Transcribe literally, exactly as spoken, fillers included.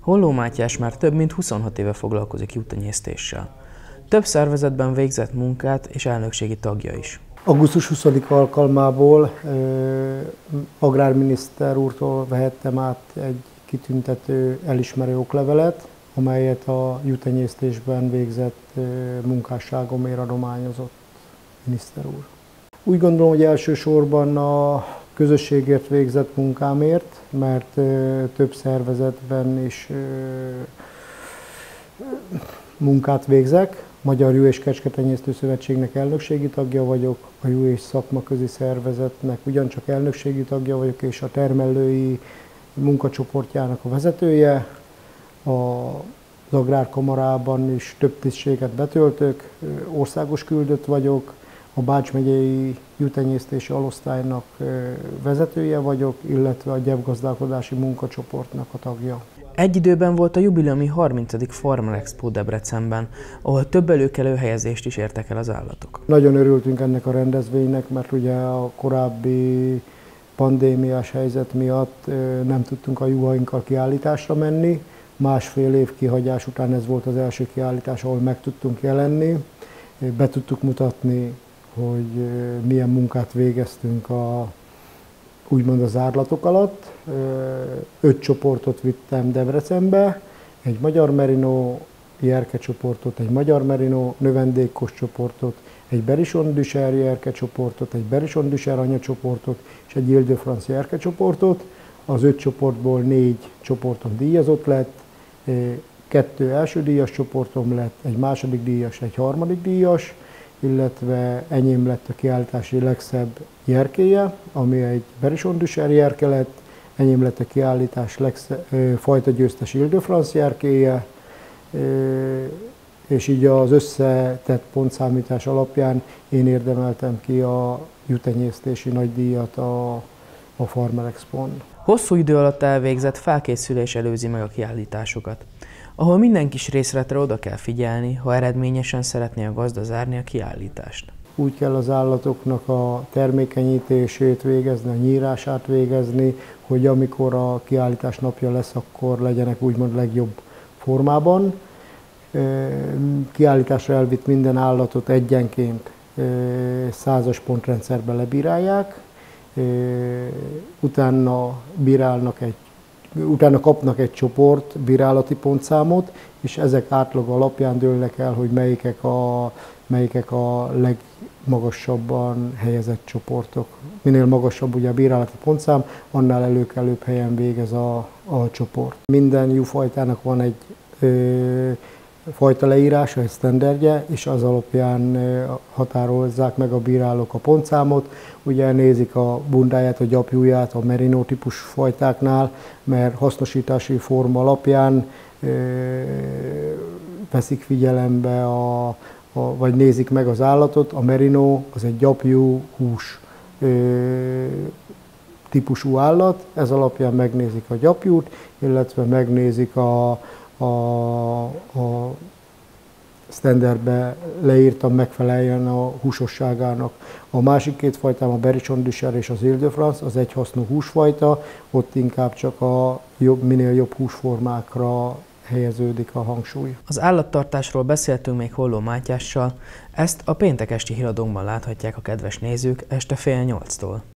Holló Mátyás már több mint huszonhat éve foglalkozik juhtenyésztéssel. Több szervezetben végzett munkát és elnökségi tagja is. augusztus huszadika alkalmából ö, agrárminiszter úrtól vehettem át egy kitüntető elismerő oklevelet, amelyet a juhtenyésztésben végzett ö, munkásságomért adományozott miniszter úr. Úgy gondolom, hogy elsősorban a közösségért végzett munkámért, mert ö, több szervezetben is ö, munkát végzek. Magyar Juh- és Kecsketenyésztő Szövetségnek elnökségi tagja vagyok, a Juh- és Szakmaközi Szervezetnek ugyancsak elnökségi tagja vagyok, és a termelői munkacsoportjának a vezetője. Az Agrárkamarában is több tisztséget betöltök, országos küldött vagyok, a Bács megyei juhtenyésztési alosztálynak vezetője vagyok, illetve a gyepgazdálkodási munkacsoportnak a tagja. Egy időben volt a jubileumi harmincadik Farmer Expo Debrecenben, ahol több előkelő helyezést is értek el az állatok. Nagyon örültünk ennek a rendezvénynek, mert ugye a korábbi pandémiás helyzet miatt nem tudtunk a juhainkkal kiállításra menni. Másfél év kihagyás után ez volt az első kiállítás, ahol meg tudtunk jelenni. Be tudtuk mutatni, hogy milyen munkát végeztünk a úgymond az zárlatok alatt. Öt csoportot vittem Debrecenbe, egy magyar merino jerke csoportot, egy magyar merino növendékkos csoportot, egy Berison du Cher jerke csoportot, egy Berison du Cher anyacsoportot és egy Ile de France jerke csoportot. Az öt csoportból négy csoportom díjazott lett, kettő első díjas csoportom lett, egy második díjas, egy harmadik díjas, illetve enyém lett a kiállítási legszebb jerkéje, ami egy Berison du Cher jerke lett, enyém lett a kiállítás legszebb, fajta győztes Ile de France jerkéje, és így az összetett pontszámítás alapján én érdemeltem ki a juhtenyésztési nagydíjat a, a Farmer Expon. Hosszú idő alatt elvégzett felkészülés előzi meg a kiállításokat, ahol minden kis részletre oda kell figyelni, ha eredményesen szeretné a gazda zárni a kiállítást. Úgy kell az állatoknak a termékenyítését végezni, a nyírását végezni, hogy amikor a kiállítás napja lesz, akkor legyenek úgymond legjobb formában. Kiállításra elvitt minden állatot egyenként százas pontrendszerbe lebírálják, utána bírálnak egy Utána kapnak egy csoport bírálati pontszámot, és ezek átlag alapján dőlnek el, hogy melyikek a, melyikek a legmagasabban helyezett csoportok. Minél magasabb ugye a bírálati pontszám, annál előkelőbb helyen végez a, a csoport. Minden juhfajtának van egy ö, fajta leírása, egy sztenderdje, és az alapján határozzák meg a bírálók a pontszámot. Ugye nézik a bundáját, a gyapjúját a merino típus fajtáknál, mert hasznosítási forma alapján ö, veszik figyelembe, a, a, vagy nézik meg az állatot. A merino az egy gyapjú hús ö, típusú állat, ez alapján megnézik a gyapjút, illetve megnézik a a, a sztenderdbe leírtam, megfeleljen a húsosságának. A másik két fajtám, a Berison du Cher és az Ile de France, az egyhasznú húsfajta, ott inkább csak a jobb, minél jobb húsformákra helyeződik a hangsúly. Az állattartásról beszéltünk még Holló Mátyással, ezt a péntek esti híradónkban láthatják a kedves nézők este fél nyolctól.